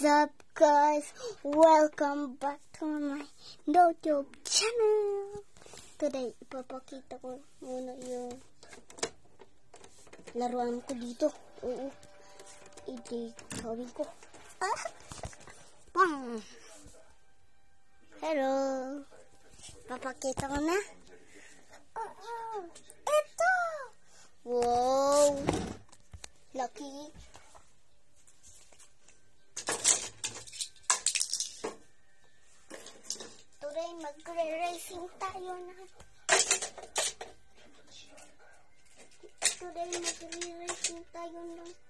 up, guys? Welcome back to my YouTube channel. Today, ipapakita ko muna yung laruan ko dito. Oo. Gawin ko. Bang! Hello. Papakita ko na. Ito! Wow! Lucky. Today, magre-racing tayo na. Today, magre-racing tayo na.